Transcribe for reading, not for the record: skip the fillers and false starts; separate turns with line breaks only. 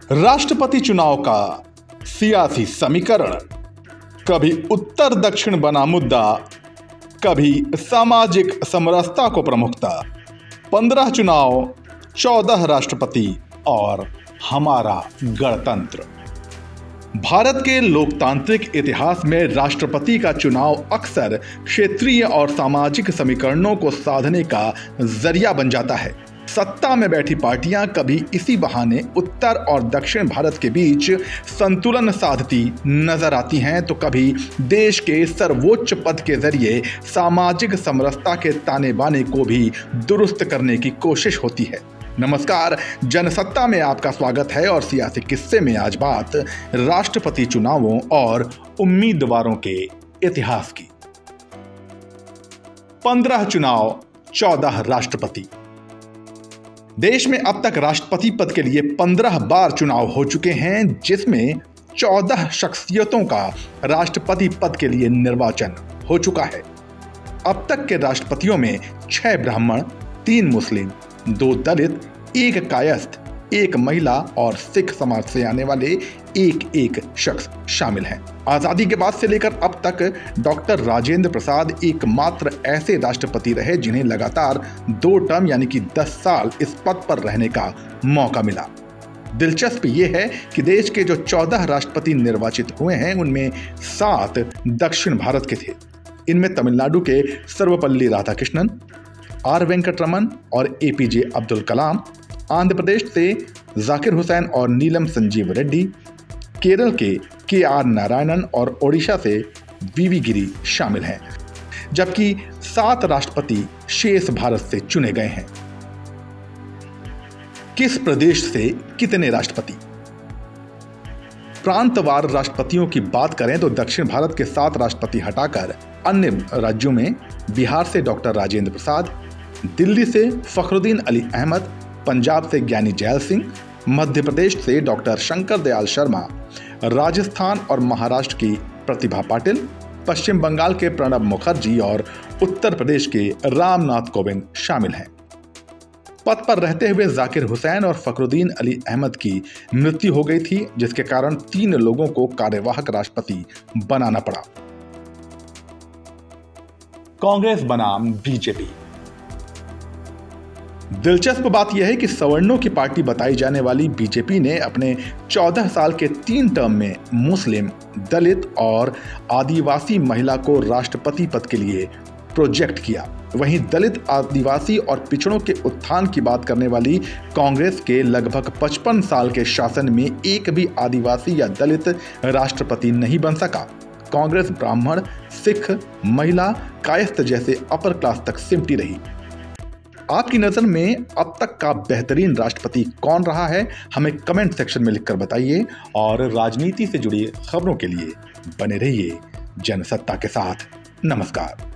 राष्ट्रपति चुनाव का सियासी समीकरण, कभी उत्तर दक्षिण बना मुद्दा, कभी सामाजिक समरसता को प्रमुखता। 15 चुनाव, 14 राष्ट्रपति और हमारा गणतंत्र। भारत के लोकतांत्रिक इतिहास में राष्ट्रपति का चुनाव अक्सर क्षेत्रीय और सामाजिक समीकरणों को साधने का जरिया बन जाता है। सत्ता में बैठी पार्टियां कभी इसी बहाने उत्तर और दक्षिण भारत के बीच संतुलन साधती नजर आती हैं, तो कभी देश के सर्वोच्च पद के जरिए सामाजिक समरसता के ताने बाने को भी दुरुस्त करने की कोशिश होती है। नमस्कार, जनसत्ता में आपका स्वागत है और सियासी किस्से में आज बात राष्ट्रपति चुनावों और उम्मीदवारों के इतिहास की। 15 चुनाव, 14 राष्ट्रपति। देश में अब तक राष्ट्रपति पद के लिए 15 बार चुनाव हो चुके हैं, जिसमें 14 शख्सियतों का राष्ट्रपति पद के लिए निर्वाचन हो चुका है। अब तक के राष्ट्रपतियों में 6 ब्राह्मण, 3 मुस्लिम, 2 दलित, 1 कायस्थ, 1 महिला और सिख समाज से आने वाले एक शख्स शामिल हैं। आजादी के बाद से लेकर अब तक डॉक्टर राजेंद्र प्रसाद एकमात्र ऐसे राष्ट्रपति रहे जिन्हें लगातार 2 टर्म यानी कि 10 साल इस पद पर रहने का मौका मिला। दिलचस्प यह है कि देश के जो 14 राष्ट्रपति निर्वाचित हुए हैं, उनमें 7 दक्षिण भारत के थे। इनमें तमिलनाडु के सर्वपल्ली राधाकृष्णन, आर वेंकटरमन और एपीजे अब्दुल कलाम, आंध्र प्रदेश से जाकिर हुसैन और नीलम संजीव रेड्डी, केरल के केआर नारायणन और ओडिशा से वीवी गिरी शामिल हैं, जबकि 7 राष्ट्रपति शेष भारत से चुने गए हैं। किस प्रदेश से कितने राष्ट्रपति? प्रांतवार राष्ट्रपतियों की बात करें तो दक्षिण भारत के 7 राष्ट्रपति हटाकर अन्य राज्यों में बिहार से डॉक्टर राजेंद्र प्रसाद, दिल्ली से फखरुद्दीन अली अहमद, पंजाब से ज्ञानी जैल सिंह, मध्य प्रदेश से डॉक्टर शंकर दयाल शर्मा, राजस्थान और महाराष्ट्र की प्रतिभा पाटिल, पश्चिम बंगाल के प्रणब मुखर्जी और उत्तर प्रदेश के रामनाथ कोविंद शामिल हैं। पद पर रहते हुए जाकिर हुसैन और फखरुद्दीन अली अहमद की मृत्यु हो गई थी, जिसके कारण 3 लोगों को कार्यवाहक राष्ट्रपति बनाना पड़ा। कांग्रेस बनाम बीजेपी। दिलचस्प बात यह है कि सवर्णों की पार्टी बताई जाने वाली बीजेपी ने अपने 14 साल के 3 टर्म में मुस्लिम, दलित और आदिवासी महिला को राष्ट्रपति पद के लिए प्रोजेक्ट किया। वहीं दलित, आदिवासी और पिछड़ों के उत्थान की बात करने वाली कांग्रेस के लगभग 55 साल के शासन में एक भी आदिवासी या दलित राष्ट्रपति नहीं बन सका। कांग्रेस ब्राह्मण, सिख, महिला, कायस्थ जैसे अपर क्लास तक सिमटी रही। आपकी नजर में अब तक का बेहतरीन राष्ट्रपति कौन रहा है? हमें कमेंट सेक्शन में लिखकर बताइए और राजनीति से जुड़ी खबरों के लिए बने रहिए जनसत्ता के साथ। नमस्कार।